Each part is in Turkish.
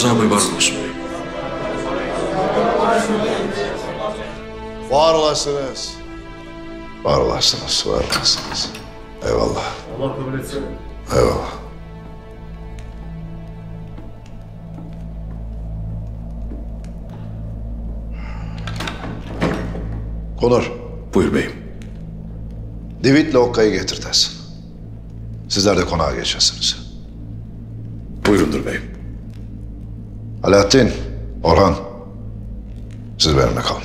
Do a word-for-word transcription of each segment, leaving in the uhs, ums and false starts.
azabı var olsun. Var olasınız. Var olasınız, var olasınız. Eyvallah. Allah kabul etsin. Eyvallah. Konur. Buyur beyim. Divit'le Okka'yı getirtesin. Sizler de konağa geçesiniz. Buyurundur beyim. Alaaddin, Orhan, siz benimle kalın.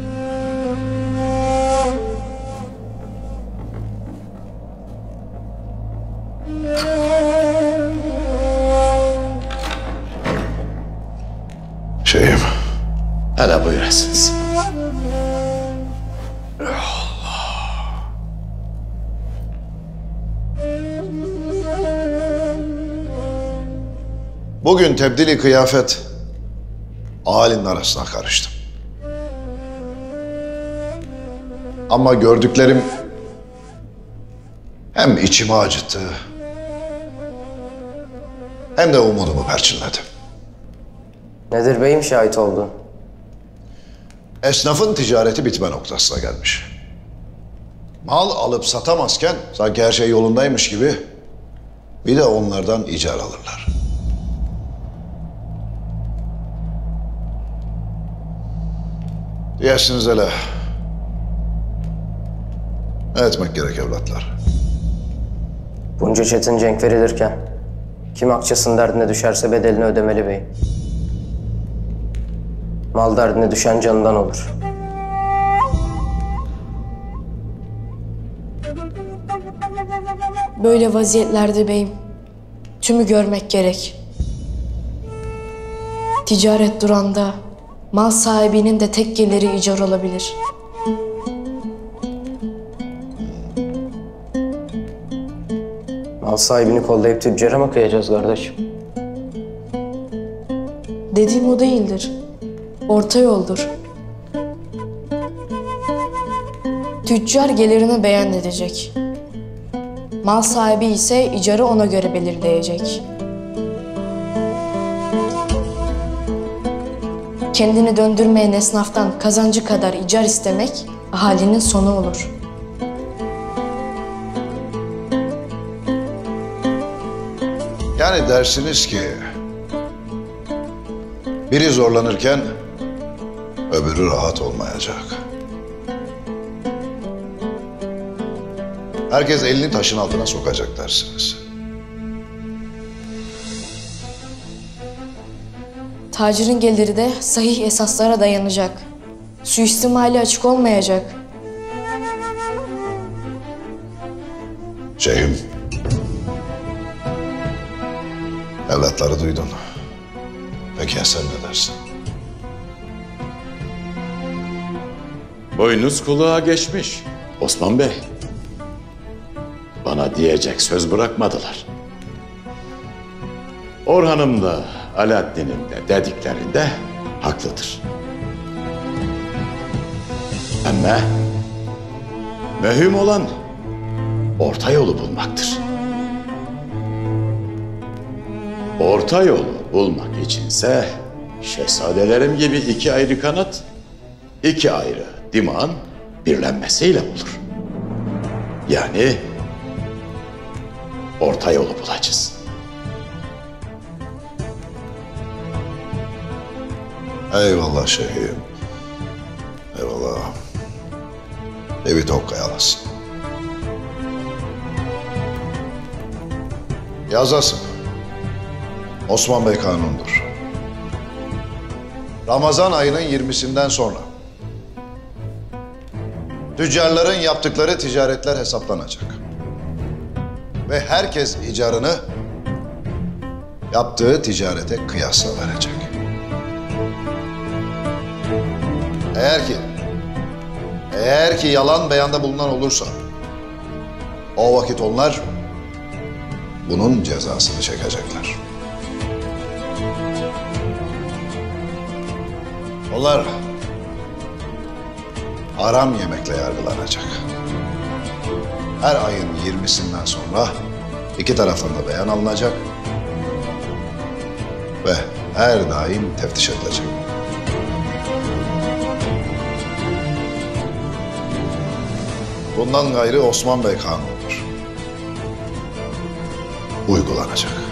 Şeyim. Hele buyurasınız. Bugün tebdili kıyafet ahalinin arasına karıştım. Ama gördüklerim hem içimi acıttı hem de umudumu perçinledi. Nedir beyim şahit oldu? Esnafın ticareti bitme noktasına gelmiş. Mal alıp satamazken sanki her şey yolundaymış gibi bir de onlardan icar alırlar. Diyesiniz hele. Ne etmek gerek evlatlar? Bunca çetin cenk verilirken kim akçasının derdine düşerse bedelini ödemeli beyim. Mal derdine düşen canından olur. Böyle vaziyetlerde beyim, tümü görmek gerek. Ticaret duranda mal sahibinin de tek geliri icar olabilir. Mal sahibini kollayıp tüccara mı kıyacağız kardeşim? Dediğim o değildir. Orta yoldur. Tüccar gelirini beyan edecek. Mal sahibi ise icarı ona göre belirleyecek. Kendini döndürmeyen esnaftan kazancı kadar icar istemek ahalinin sonu olur. Yani dersiniz ki biri zorlanırken öbürü rahat olmayacak. Herkes elini taşın altına sokacak dersiniz. Tacirin geliri de sahih esaslara dayanacak. Suistimali açık olmayacak. Şeyhim, evlatları duydun. Peki ya sen ne dersin? Boynuz kulağa geçmiş Osman Bey. Bana diyecek söz bırakmadılar. Orhan'ım da Alaaddin'in de dediklerinde haklıdır. Ama mühim olan orta yolu bulmaktır. Orta yolu bulmak içinse şehzadelerim gibi iki ayrı kanat, iki ayrı dimağın birlenmesiyle olur. Yani orta yolu bulacağız. Eyvallah şeyhim. Eyvallah. Evi Okka'ya alasın. Yazasın. Osman Bey kanundur. Ramazan ayının yirmisinden sonra tüccarların yaptıkları ticaretler hesaplanacak. Ve herkes icarını yaptığı ticarete kıyasla verecek. Eğer ki, eğer ki yalan beyanda bulunan olursa, o vakit onlar bunun cezasını çekecekler. Onlar haram yemekle yargılanacak. Her ayın yirmisinden sonra iki taraftan da beyan alınacak ve her daim teftiş edilecek. Bundan gayrı Osman Bey kanunudur. Uygulanacak.